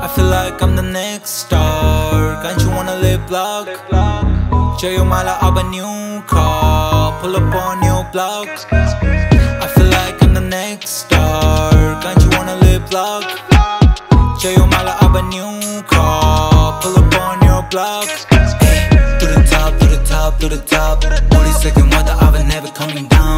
I feel like I'm the next star. Can't you wanna live block? Chayo mala ab a new car. Pull up on your block. I feel like I'm the next star. Can't you wanna live block? Chayo mala ab a new car. Pull up on your block. To the top, to the top, to the top. 42nd weather, I was never coming down.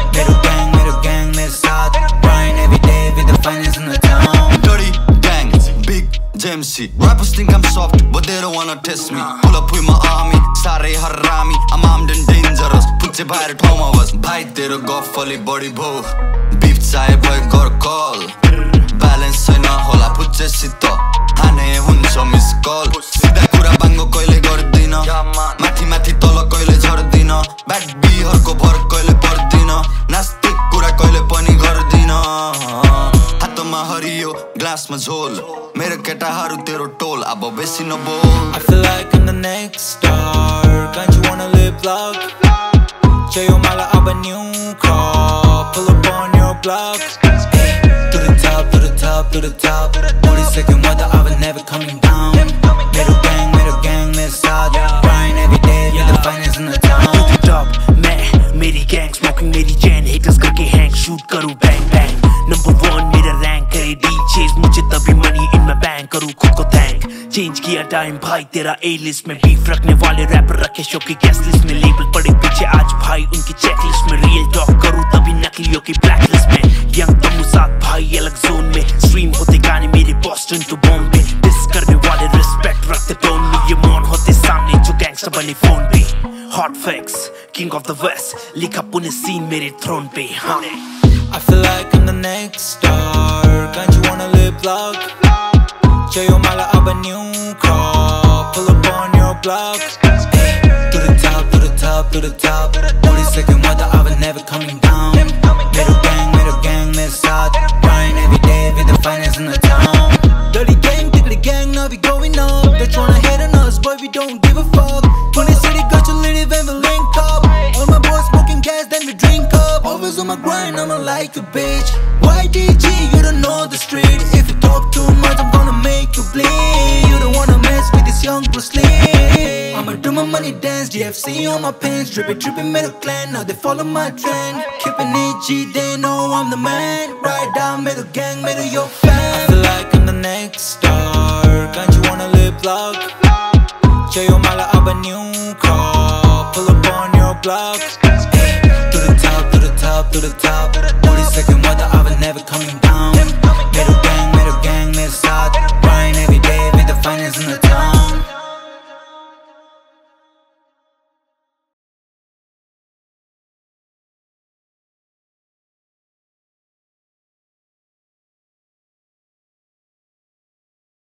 Middle gang, middle side. Grind every day with the finest in the town. Dirty gang, big JAMESY. Rappers think I'm soft, but they don't wanna test me. Pull up with my army, sare harami. I'm armed and dangerous. Put your body at home, I was. Bhai, tero golf fully body bow. Beatz boy, got a call. Balance na hola, put your sito. Hane huncho miss call. Sida kura bango koile gordina. Mathi tolo koile jhardina. Bad B harko bhar koile pardina. Nasty kura koile pani gardina. Hatoma hariyo, glass ma jhol. Mere keta haru tero toll. Abo besi no bol. I feel like I'm the next star. Can't you wanna live block? Chayo mala ab a new car. Pull up on your block. To the top, to the top, to the top. 42nd weather, I was never coming down. Middle gang, middle side. Grind every day with the finest in the town. To the top, मैं मेरी gang smoking मेरी chain haters करके hang shoot करूँ bang bang. Number 1 मेरा rank करे DJs मुझे तभी money in my bank करूँ खुद को thank. Change किया time भाई तेरा A-list में beef रखने वाले rapper रखे show की guest list में label पड़े पीछे आज भाई उनकी checklist में real talk करूँ तभी नकलियों की blacklist में. Young Tamu साथ भाई अलग zone में stream होते गाने मेरे Boston to Bombay. Diss करने वाले respect रखते tone में ये mon होते सामने जो gangster बने phone पे. Hotfix, king of the west, लिखा पुणे scene मेरे throne पे. I feel like I'm the next star. Can't you wanna live block? Chayo mala ab a new car. Pull up on your block. To the top, to the top, to the top. 42nd weather, I was never coming down. Middle gang, middle side. Grind every day with the finest in the town. Dirty gang, now we going up. They tryna hate on us, but we don't give a fuck. Funny city, got you lit when we link up. All my boys smoking gas, then we drink up. Always on my grind, I'ma like a bitch. YDG, you don't know the street. If you talk too much, I'm gonna make you bleed. You don't wanna mess with this young Bruce Lee. I'ma do my money dance, DFC on my pants. Drippin' middle clan, now they follow my trend. Keeping AG, they know I'm the man. Ride down, middle gang, middle your fan. I feel like I'm the next star. Can't you wanna live block? Chayo mala ab a new car. Pull up on your block. To the top, to the top, to the top. 42nd weather, I was never coming down. Middle gang, middle side.